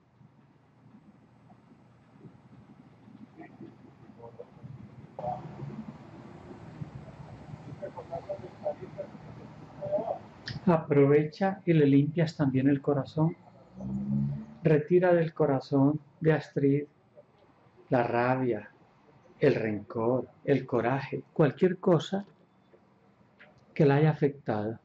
Aprovecha y le limpias también el corazón. Retira del corazón de Astrid la rabia, el rencor, el coraje, cualquier cosa que la haya afectado.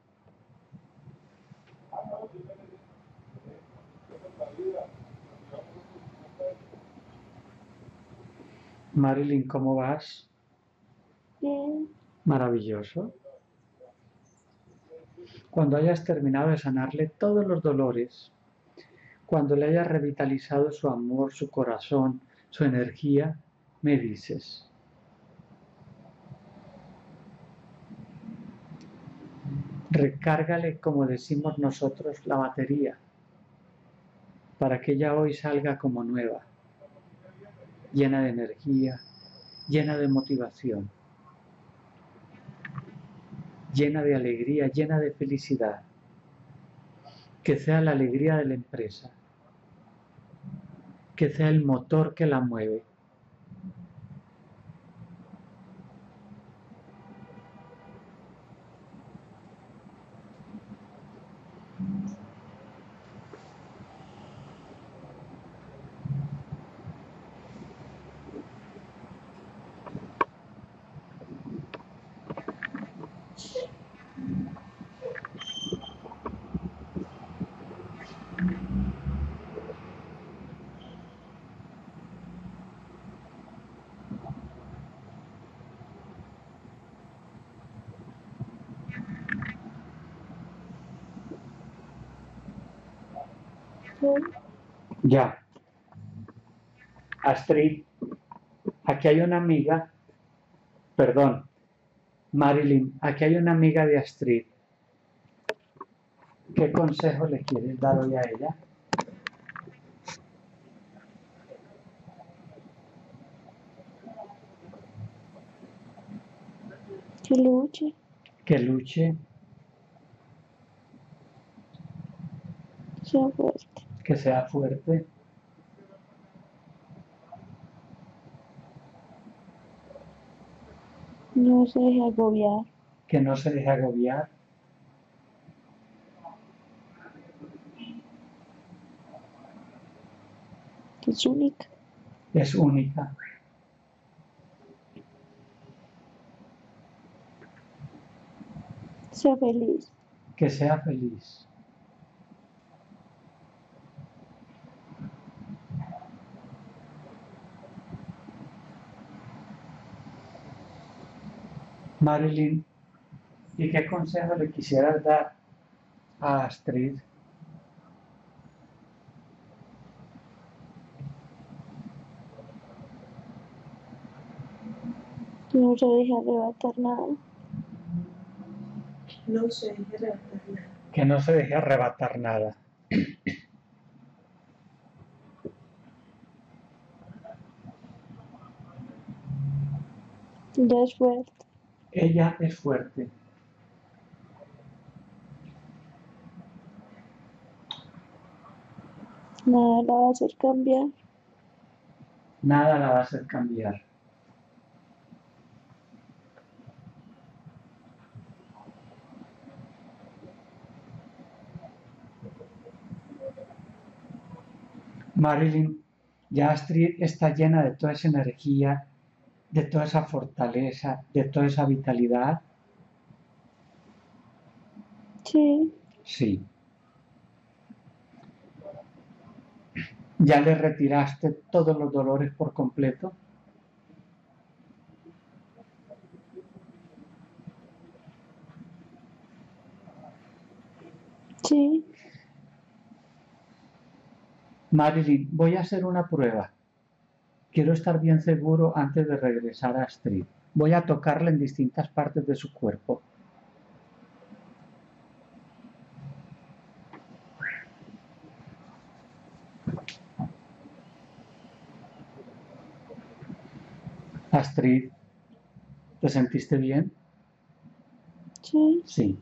Marilyn, ¿cómo vas? Bien. Maravilloso. Cuando hayas terminado de sanarle todos los dolores, cuando le hayas revitalizado su amor, su corazón, su energía, me dices. Recárgale, como decimos nosotros, la batería, para que ella hoy salga como nueva, llena de energía, llena de motivación, llena de alegría, llena de felicidad. Que sea la alegría de la empresa, que sea el motor que la mueve. Bien. Ya. Astrid, aquí hay una amiga, perdón, Marilyn, aquí hay una amiga de Astrid. ¿Qué consejo le quieres dar hoy a ella? Que luche. Que luche, Sea fuerte. que sea fuerte, No se deje agobiar. que no se deje agobiar, Que es única. es única, Sea feliz. que sea feliz. Marilyn, ¿y qué consejo le quisieras dar a Astrid? No se deje arrebatar nada. No se deje arrebatar nada. Que no se deje arrebatar nada. Ya es fuerte. Ella es fuerte. Nada la va a hacer cambiar. Nada la va a hacer cambiar. Marilyn, ya Astrid está llena de toda esa energía, de toda esa fortaleza, de toda esa vitalidad. Sí. Sí. ¿Ya le retiraste todos los dolores por completo? Sí. Marilyn, voy a hacer una prueba. Quiero estar bien seguro antes de regresar a Astrid. Voy a tocarla en distintas partes de su cuerpo. Astrid, ¿te sentiste bien? Sí. Sí.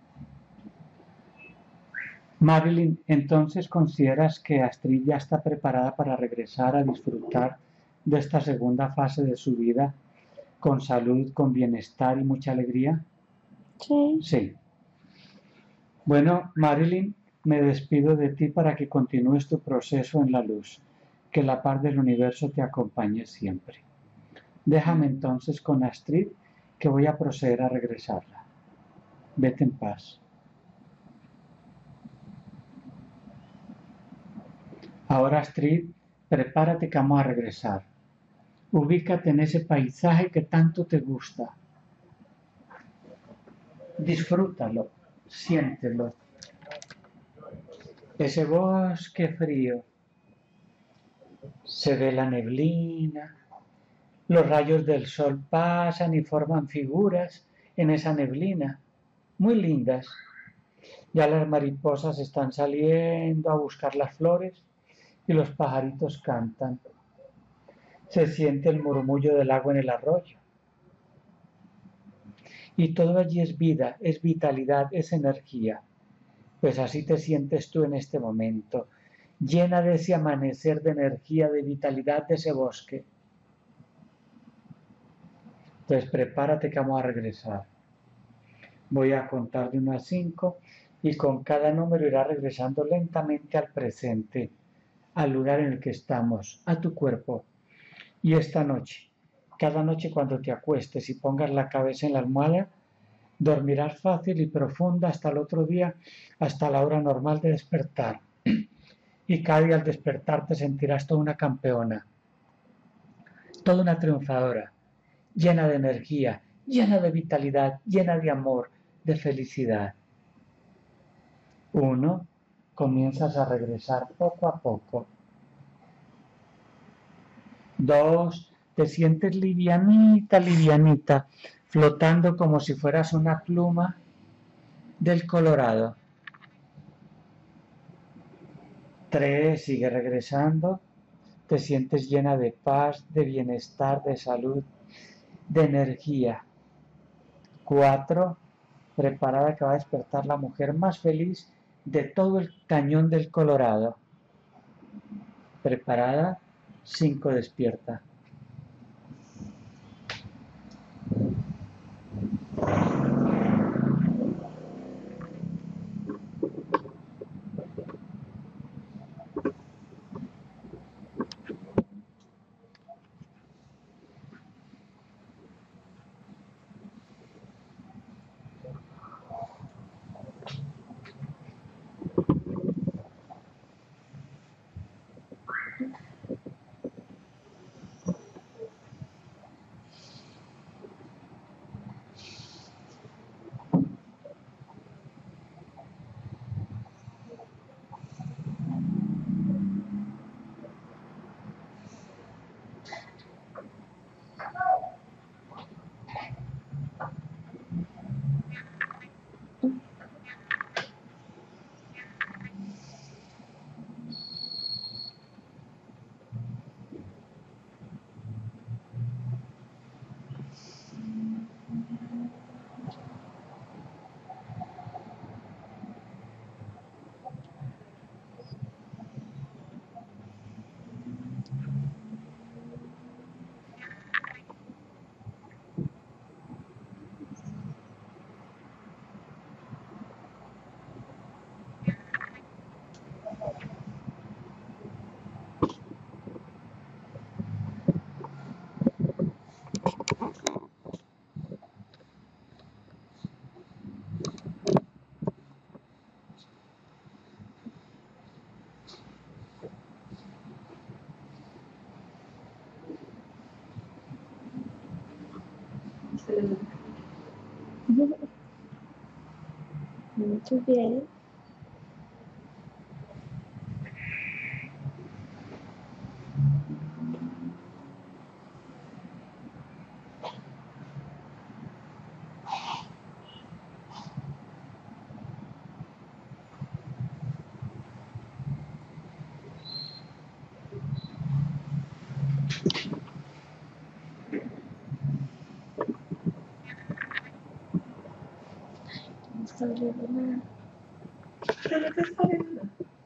Marilyn, entonces ¿consideras que Astrid ya está preparada para regresar a disfrutar de esta segunda fase de su vida con salud, con bienestar y mucha alegría? Sí. Sí. Bueno, Marilyn, me despido de ti para que continúes tu proceso en la luz. Que la paz del universo te acompañe siempre. Déjame entonces con Astrid, que voy a proceder a regresarla. Vete en paz. Ahora, Astrid, prepárate que vamos a regresar. Ubícate en ese paisaje que tanto te gusta. Disfrútalo, siéntelo. Ese bosque frío. Se ve la neblina. Los rayos del sol pasan y forman figuras en esa neblina. Muy lindas. Ya las mariposas están saliendo a buscar las flores y los pajaritos cantan. Se siente el murmullo del agua en el arroyo. Y todo allí es vida, es vitalidad, es energía. Pues así te sientes tú en este momento, llena de ese amanecer de energía, de vitalidad de ese bosque. Entonces prepárate que vamos a regresar. Voy a contar de uno a cinco y con cada número irá regresando lentamente al presente, al lugar en el que estamos, a tu cuerpo. Y esta noche, cada noche cuando te acuestes y pongas la cabeza en la almohada, dormirás fácil y profunda hasta el otro día, hasta la hora normal de despertar. Y cada día al despertar te sentirás toda una campeona, toda una triunfadora, llena de energía, llena de vitalidad, llena de amor, de felicidad. Uno, comienzas a regresar poco a poco. Dos, te sientes livianita, livianita, flotando como si fueras una pluma del Colorado. Tres, sigue regresando, te sientes llena de paz, de bienestar, de salud, de energía. Cuatro, preparada que va a despertar la mujer más feliz de todo el cañón del Colorado. Preparada. Cinco, despierta. Muy bien. No está oliendo nada. ¿Qué no te está viendo?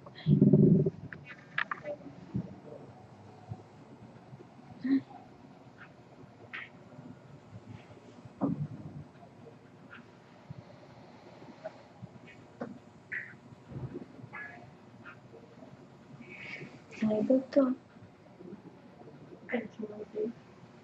Ay, doctor. Ay, qué mal, sí.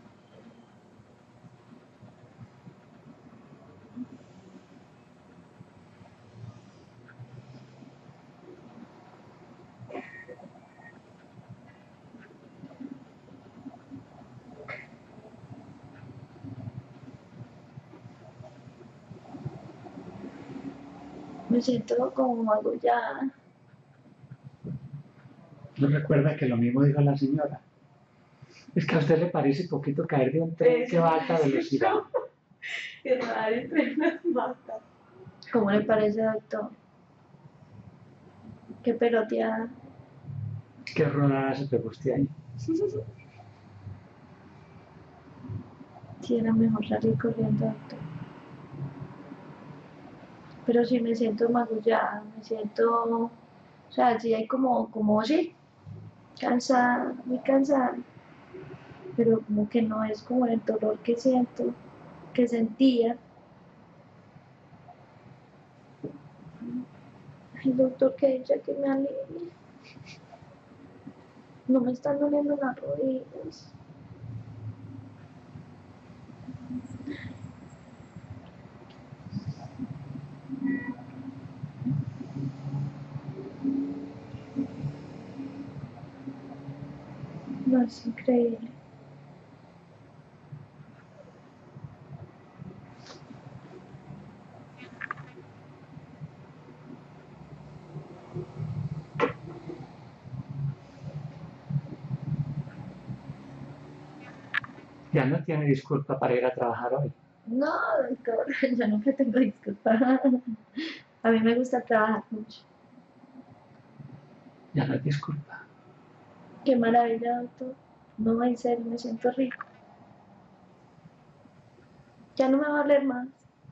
Me siento como magullada. ¿No recuerda que lo mismo dijo la señora? Es que a usted le parece poquito caer de un tren que va a alta velocidad. Que rodar entre las matas. ¿Cómo le parece, doctor? Qué peloteada. ¿Qué rodada se pegó usted ahí? Sí, era mejor salir corriendo, doctor. Pero sí me siento magullada, me siento, o sea, sí hay como, como, sí, cansada, muy cansada, pero como que no es como el dolor que siento, que sentía. Ay, doctor, que dicha que me alivie. No me están doliendo las rodillas. No, es increíble. Ya no tiene disculpa para ir a trabajar hoy. No, doctor, yo no tengo disculpa. A mí me gusta trabajar mucho. Ya no hay disculpa. Qué maravilla, doctor. No, en serio, me siento rico. Ya no me va a doler más.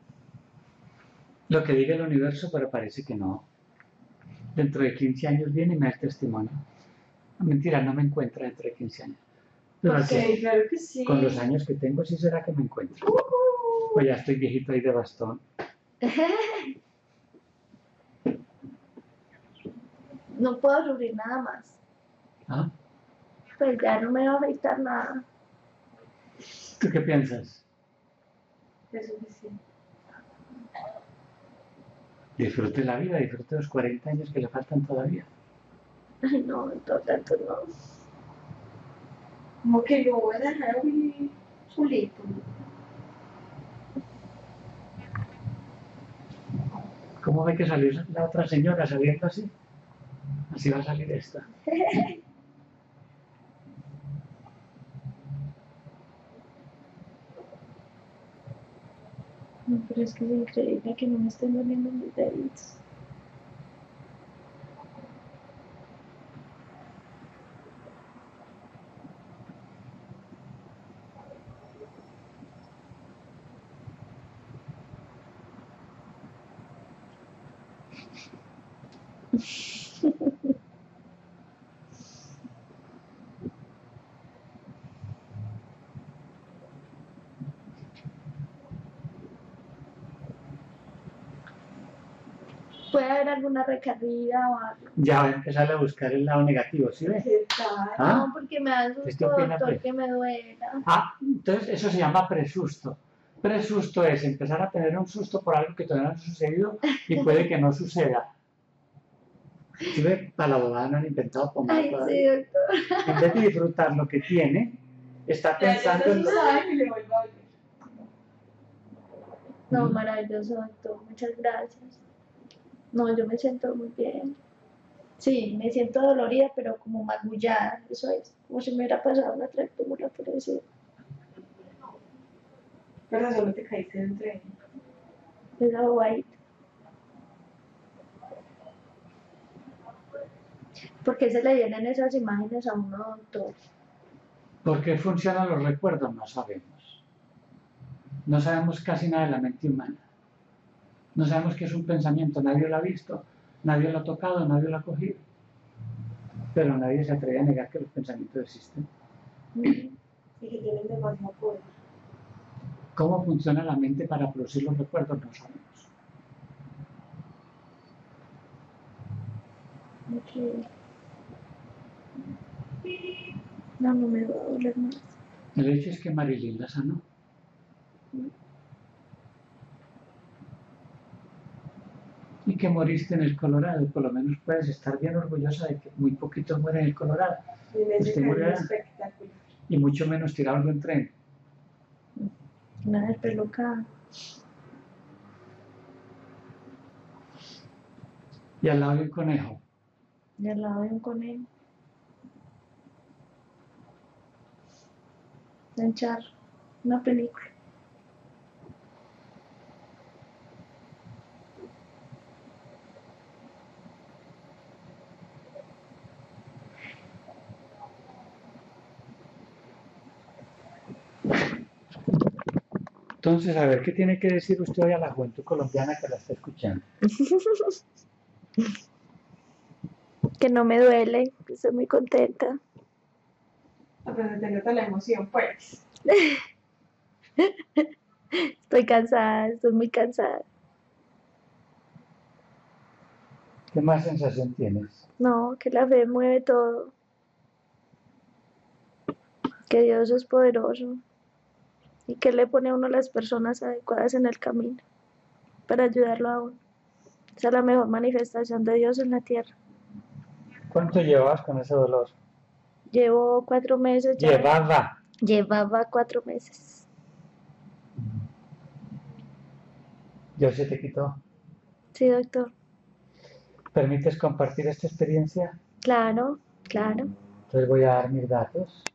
Lo que diga el universo, pero parece que no. Dentro de quince años viene y me da el testimonio. Mentira, no me encuentra dentro de quince años. Pero Ok, así, claro que sí. con los años que tengo, sí será que me encuentro. Pues ya estoy viejito ahí de bastón. No puedo sufrir nada más. ¿Ah? Pues ya no me va a afectar nada. ¿Tú qué piensas? Es suficiente. Disfrute la vida, disfrute los cuarenta años que le faltan todavía. Ay, no, doctor, tanto no. Como que lo voy a dejar muy solito. ¿Cómo ve que salió la otra señora saliendo así? Así va a salir esta. No, pero es que es increíble que no me estén doliendo mis deditos. ¿Puede haber alguna recaída o algo? Ya va a empezar a buscar el lado negativo, ¿sí ve? ¿Qué tal? ¿Ah? No, porque me da ¿Qué susto, opina, doctor, pues? que me duela. Ah, entonces eso se llama presusto. Presusto es empezar a tener un susto por algo que todavía no ha sucedido y puede que no suceda. ¿Sí ve? Para la bobada no han inventado pomada Ay, sí, todavía. doctor. En vez de disfrutar lo que tiene, está Ya, ya pensando se en lo... sabe que le vuelva a oler. No, ¿Mm? maravilloso, doctor. Muchas gracias. No, yo me siento muy bien. Sí, me siento dolorida, pero como magullada, eso es, como si me hubiera pasado una tractura, por decir. Pero solo te caíste de un tren. Esa bobadita. ¿Por qué se le vienen esas imágenes a uno, doctor? ¿Por qué funcionan los recuerdos? No sabemos. No sabemos casi nada de la mente humana. No sabemos qué es un pensamiento. Nadie lo ha visto, nadie lo ha tocado, nadie lo ha cogido. Pero nadie se atreve a negar que los pensamientos existen. Mm, Y que tienen demasiado poder. ¿Cómo funciona la mente para producir los recuerdos? No sabemos. ok. No, no me va a doler más. El hecho es que Marilyn la sanó. Y que moriste en el Colorado. Por lo menos puedes estar bien orgullosa de que muy poquitos mueren en el Colorado. Y en ese Usted cañón murió espectacular. y mucho menos tirados de un tren. Una despelucada. Y al lado de un conejo. Y al lado de un conejo. Echar una película. Entonces, a ver, ¿qué tiene que decir usted hoy a la juventud colombiana que la está escuchando? Que no me duele, que estoy muy contenta. A pesar de nota la emoción, pues. Estoy cansada, estoy muy cansada. ¿Qué más sensación tienes? No, que la fe mueve todo. Que Dios es poderoso. Y que le pone a uno las personas adecuadas en el camino para ayudarlo a uno. Esa es la mejor manifestación de Dios en la tierra. ¿Cuánto llevabas con ese dolor? Llevo cuatro meses ya. Llevaba. Llevaba cuatro meses. ¿Ya se te quitó? Sí, doctor. ¿Permites compartir esta experiencia? Claro, claro. Entonces voy a dar mis datos.